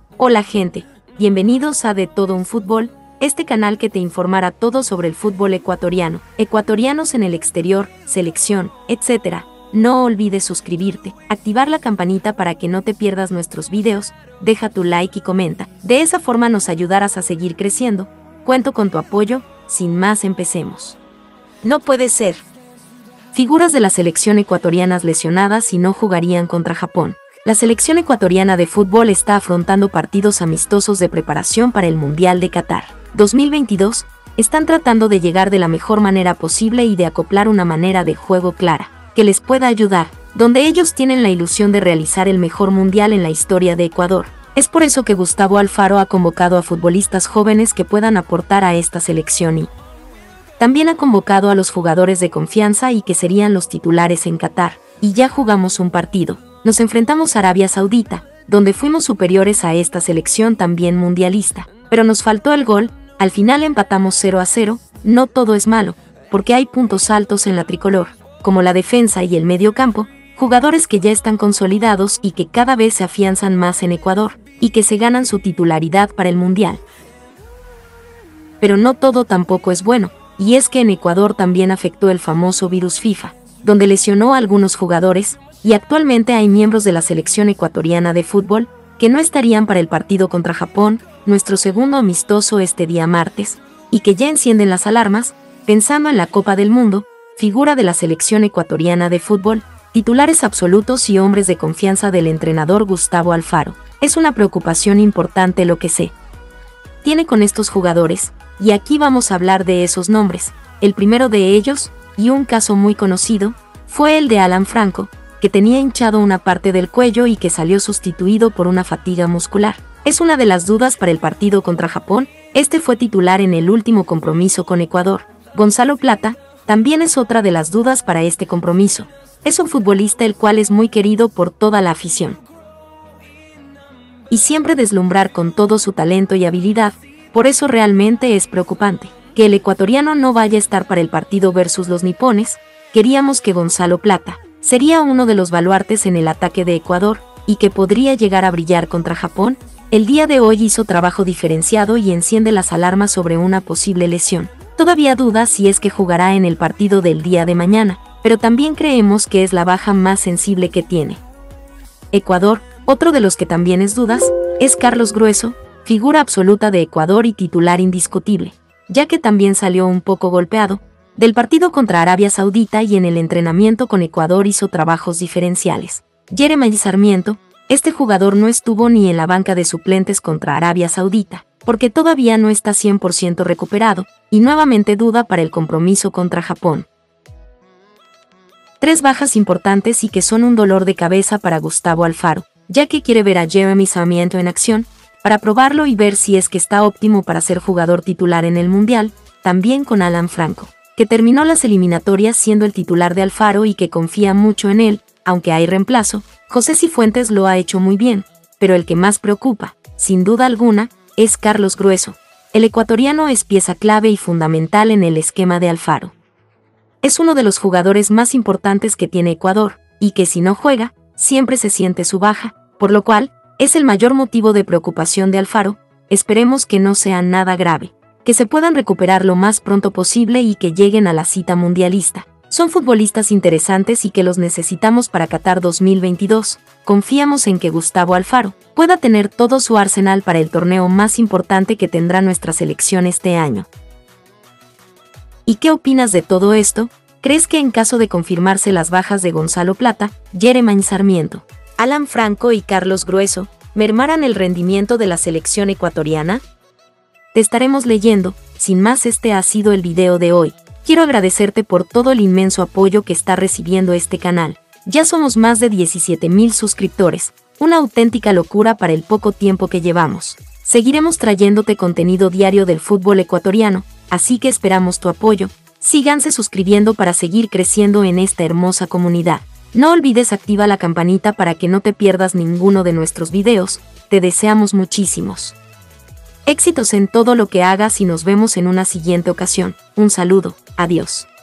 Hola gente, bienvenidos a De Todo un Fútbol, este canal que te informará todo sobre el fútbol ecuatoriano, ecuatorianos en el exterior, selección, etc. No olvides suscribirte, activar la campanita para que no te pierdas nuestros videos, deja tu like y comenta, de esa forma nos ayudarás a seguir creciendo. Cuento con tu apoyo, sin más empecemos. No puede ser. Figuras de la selección ecuatorianas lesionadas y no jugarían contra Japón. La selección ecuatoriana de fútbol está afrontando partidos amistosos de preparación para el Mundial de Qatar 2022. Están tratando de llegar de la mejor manera posible y de acoplar una manera de juego clara, que les pueda ayudar, donde ellos tienen la ilusión de realizar el mejor Mundial en la historia de Ecuador. Es por eso que Gustavo Alfaro ha convocado a futbolistas jóvenes que puedan aportar a esta selección y también ha convocado a los jugadores de confianza y que serían los titulares en Qatar. Y ya jugamos un partido. Nos enfrentamos a Arabia Saudita, donde fuimos superiores a esta selección también mundialista, pero nos faltó el gol. Al final empatamos 0-0, no todo es malo, porque hay puntos altos en la tricolor, como la defensa y el medio campo, jugadores que ya están consolidados y que cada vez se afianzan más en Ecuador, y que se ganan su titularidad para el Mundial. Pero no todo tampoco es bueno, y es que en Ecuador también afectó el famoso virus FIFA, donde lesionó a algunos jugadores, y actualmente hay miembros de la selección ecuatoriana de fútbol que no estarían para el partido contra Japón, nuestro segundo amistoso este día martes, y que ya encienden las alarmas, pensando en la Copa del Mundo. Figura de la selección ecuatoriana de fútbol, titulares absolutos y hombres de confianza del entrenador Gustavo Alfaro. Es una preocupación importante lo que se tiene con estos jugadores, y aquí vamos a hablar de esos nombres. El primero de ellos, y un caso muy conocido, fue el de Alan Franco, que tenía hinchado una parte del cuello y que salió sustituido por una fatiga muscular. Es una de las dudas para el partido contra Japón. Este fue titular en el último compromiso con Ecuador. Gonzalo Plata también es otra de las dudas para este compromiso. Es un futbolista el cual es muy querido por toda la afición y siempre deslumbrar con todo su talento y habilidad. Por eso realmente es preocupante que el ecuatoriano no vaya a estar para el partido versus los nipones. Queríamos que Gonzalo Plata sería uno de los baluartes en el ataque de Ecuador y que podría llegar a brillar contra Japón. El día de hoy hizo trabajo diferenciado y enciende las alarmas sobre una posible lesión. Todavía duda si es que jugará en el partido del día de mañana, pero también creemos que es la baja más sensible que tiene Ecuador. Otro de los que también es dudas es Carlos Grueso, figura absoluta de Ecuador y titular indiscutible, ya que también salió un poco golpeado del partido contra Arabia Saudita y en el entrenamiento con Ecuador hizo trabajos diferenciales. Jeremy Sarmiento, este jugador no estuvo ni en la banca de suplentes contra Arabia Saudita, porque todavía no está 100% recuperado, y nuevamente duda para el compromiso contra Japón. Tres bajas importantes y que son un dolor de cabeza para Gustavo Alfaro, ya que quiere ver a Jeremy Sarmiento en acción, para probarlo y ver si es que está óptimo para ser jugador titular en el Mundial. También con Alan Franco, que terminó las eliminatorias siendo el titular de Alfaro y que confía mucho en él, aunque hay reemplazo. José Cifuentes lo ha hecho muy bien, pero el que más preocupa, sin duda alguna, es Carlos Grueso. El ecuatoriano es pieza clave y fundamental en el esquema de Alfaro. Es uno de los jugadores más importantes que tiene Ecuador, y que si no juega, siempre se siente su baja, por lo cual, es el mayor motivo de preocupación de Alfaro. Esperemos que no sea nada grave, que se puedan recuperar lo más pronto posible y que lleguen a la cita mundialista. Son futbolistas interesantes y que los necesitamos para Qatar 2022. Confiamos en que Gustavo Alfaro pueda tener todo su arsenal para el torneo más importante que tendrá nuestra selección este año. ¿Y qué opinas de todo esto? ¿Crees que en caso de confirmarse las bajas de Gonzalo Plata, Jeremy Sarmiento, Alan Franco y Carlos Grueso, mermaran el rendimiento de la selección ecuatoriana? Te estaremos leyendo. Sin más, este ha sido el video de hoy. Quiero agradecerte por todo el inmenso apoyo que está recibiendo este canal. Ya somos más de 17,000 suscriptores, una auténtica locura para el poco tiempo que llevamos. Seguiremos trayéndote contenido diario del fútbol ecuatoriano, así que esperamos tu apoyo. Síganse suscribiendo para seguir creciendo en esta hermosa comunidad. No olvides activar la campanita para que no te pierdas ninguno de nuestros videos. Te deseamos muchísimos éxitos en todo lo que hagas y nos vemos en una siguiente ocasión. Un saludo, adiós.